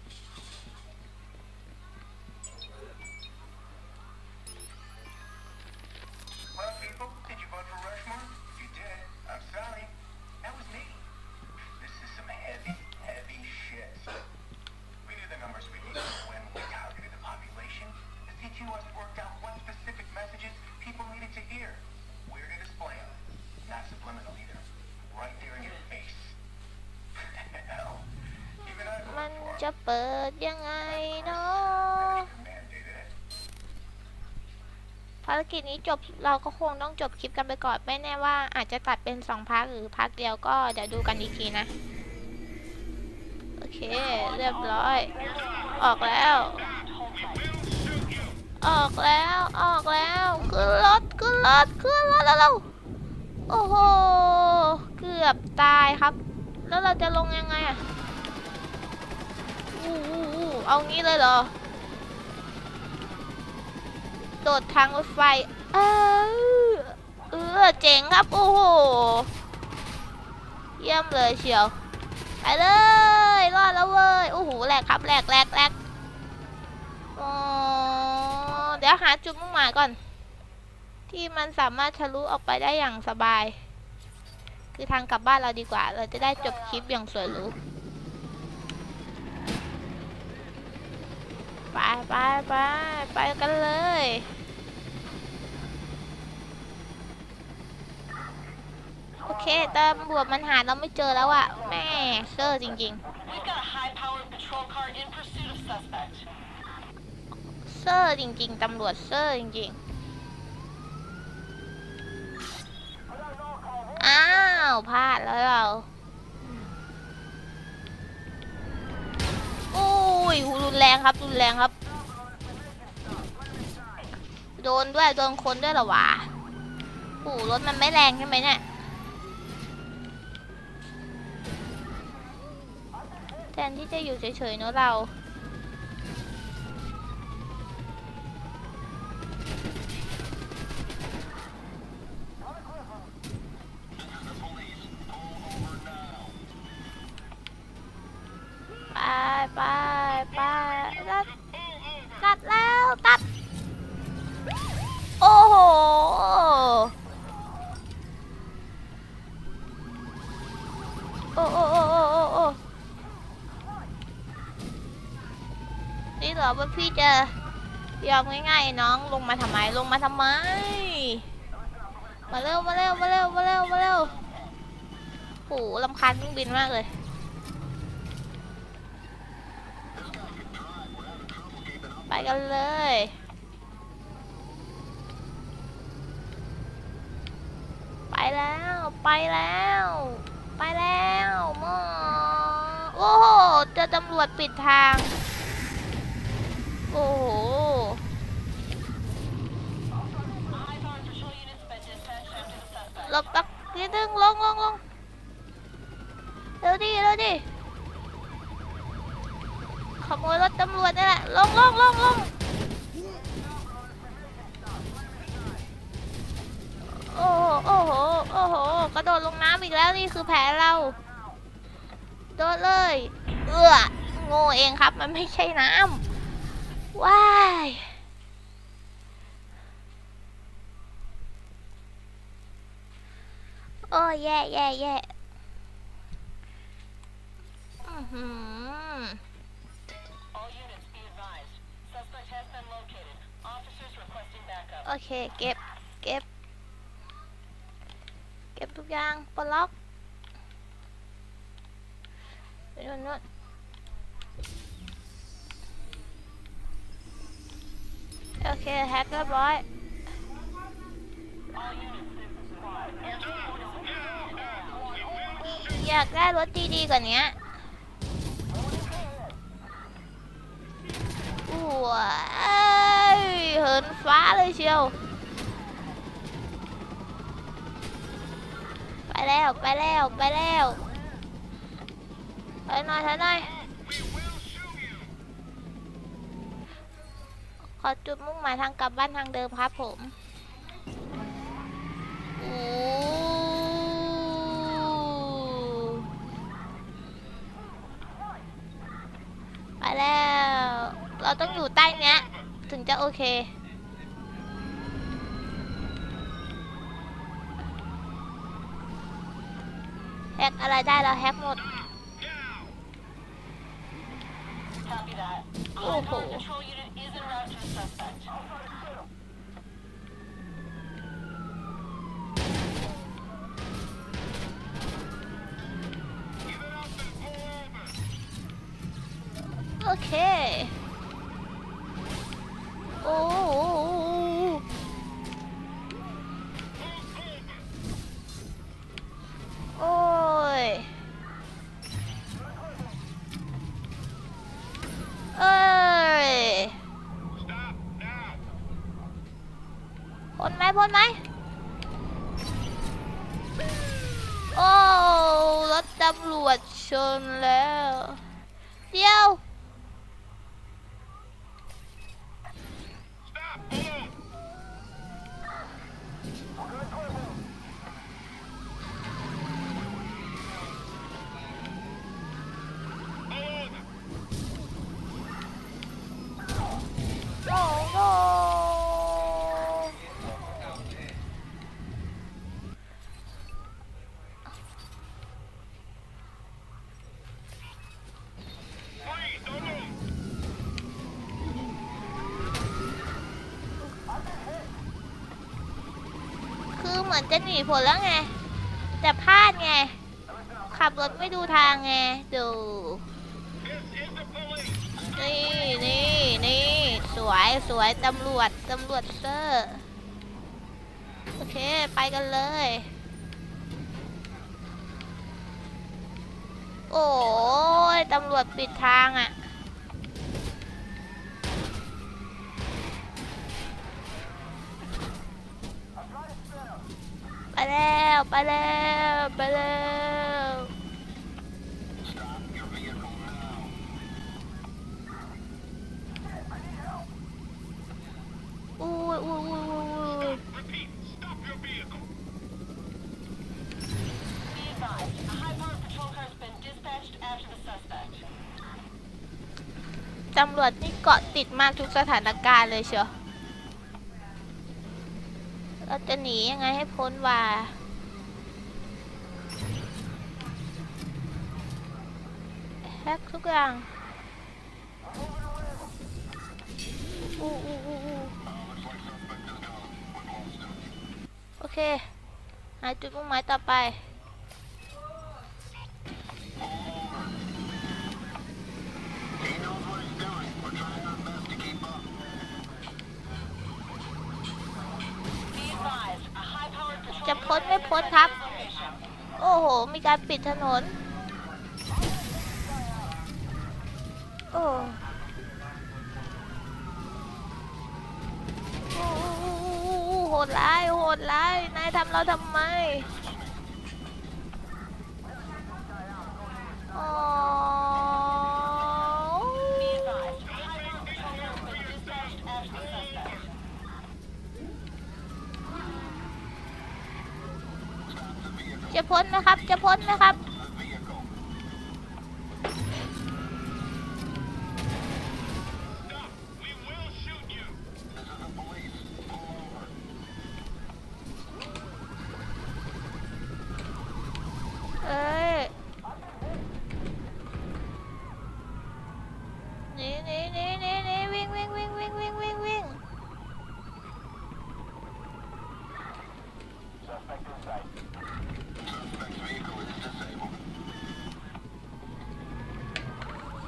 Well, people, did you vote for Rushmore? If you did, I'm sorry. That was me. This is some heavy, heavy shit. We knew the numbers we needed when we targeted the population. The C T O S worked out what specific messages people needed to hear. Where to display them. Not subliminal either. Right there in your face. Hell, even I มัน voted for จะ him. เปิดยังไงเนาะ Mandated it. ภารกิจนี้จบเราก็คงต้องจบคลิปกันไปก่อนไม่แน่ว่าอาจจะตัดเป็นสองพาร์ทหรือพาร์ทเดียวก็เดี๋ยวดูกันอีกทีนะ โอเค เรียบร้อย ออกแล้ว ออกแล้วออกแล้วขึ้นรถขึ้นรถขึ้นรถแล้วเราโอ้โหเกือบตายครับ แล้วเราจะลงยังไงอะอู้อู้เอางี้เลยเหรอ โดดทางรถไฟเออเออเจ๋งครับโอ้โหเยี่ยมเลยเชียวไปเลยรอดแล้วเว้ยโอ้โหแหลกครับแหลกแหลกแหลกอ๋อเดี๋ยวหาจุดมุ่งหมายก่อนที่มันสามารถทะลุออกไปได้อย่างสบายคือทางกลับบ้านเราดีกว่าเราจะได้จบคลิปอย่างสวยหรูไปไปไปไปกันเลยโอเคตำรวจมันหาเราไม่เจอแล้วอะแม่เซอร์จริง We've got a high-powered patrol car in pursuit of suspect. ๆเซอร์จริงๆตำรวจเซอร์จริงๆอ้าวพลาดแล้วเราโอ้ยรุนแรงครับรุนแรงครับโดนด้วยโดนคนด้วยเหรอวะโอ้รถมันไม่แรงใช่ไหมเนี่ยแทนที่จะอยู่เฉยๆเนอะเราไปไปไปตัดตัดแล้วตัดโอ้โหโอ้โอ้โอ้โอ้โอ้โอ้นี่เหรอว่าพี่จะยอมง่ายๆน้องลงมาทำไมลงมาทำไมมาเร็วมาเร็วมาเร็วมาเร็วมาเร็วโอ้โหรำคาญเครื่องบินมากเลยไปกันเลยไปแล้วไปแล้วไปแล้วมอโอ้โหเจอตำรวจปิดทางโอ้โห High-powered patrol units been dispatched after the suspect. หลบตักนิดนึงลงลงลงเร็วดิเร็วดิขโมยรถตำรวจนี่แหละลงลงลงลงโอ้โหโอ้โหโอ้โหกระโดดลงน้ำอีกแล้วนี่คือแผลเราโดดเลยเอื้อโง่เองครับมันไม่ใช่น้ำว้ายโอ้แย่แย่แย่อือหือ All units be advised. Suspect has been located. Officers requesting backup. โอเคเก็บเก็บเก็บทุกอย่างปลดล็อกไปโน่นโน่นโอเคแฮกเรียบร้อยอยากได้รถดีๆกว่านี้ว้ายเหินฟ้าเลยเชียวไปแล้วไปแล้วไปแล้วไปหน่อยถอยหน่อยขอจุดมุ่งหมายทางกลับบ้านทางเดิมครับผมโอ้ไปแล้วเราต้องอยู่ใต้เนี้ยถึงจะโอเคแฮกอะไรได้แล้วแฮกหมด Copy that. Oh, High power oh. control unit is en route to the suspect. โอเคโอ้โอ้ยเอ้ยพ้นไหมพ้นไหมโอ้รถตำรวจชนแล้วเดี๋ยวโอ้โหคือเหมือนจะหนีผลแล้วไงแต่พลาดไงขับรถไม่ดูทางไงดูนี่นี่นี่สวยสวยตำรวจตำรวจเซอร์โอเคไปกันเลยโอ้ยตำรวจปิดทางอ่ะไปแล้วไปแล้วไปแล้วอุ้ยอุ้ยอุ้ยอุ้ย Be advised. A high power patrol car has been dispatched after the suspect. ตำรวจนี่เกาะติดมากทุกสถานการณ์เลยเชียวเราจะหนียังไงให้พ้นว่าแฮกทุกอย่างอู้อู้อู้อู้โอเคหาจุดมุ่งหมายต่อไปจะพ้นไม่พ้นครับโอ้โหมีการปิดถนนโอ้โอ้โหดร้ายโหดร้ายนายทำเราทำไมอ๋อจะพ้นนะครับจะพ้นนะครับ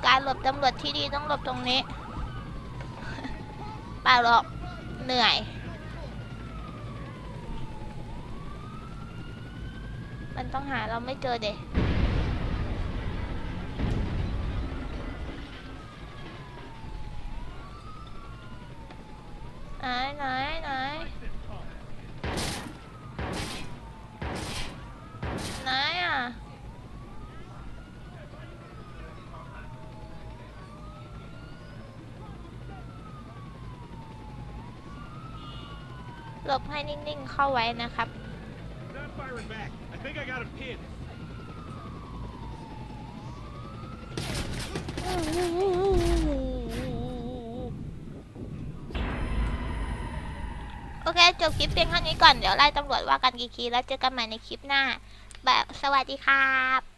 การหลบตำรวจที่ดีต้องหลบตรงนี้ เปล่าหรอกเหนื่อยมันต้องหาเราไม่เจอเด็กไหนไหนไหนไหนอ่ะหลบให้นิ่งๆเข้าไว้นะครับ Not firing back. I think I got him pinned. โอเคจบคลิปเพียงเท่านี้ก่อนเดี๋ยวไล่ตำรวจว่ากันกี่ทีแล้วเจอกันใหม่ในคลิปหน้าแบบสวัสดีครับ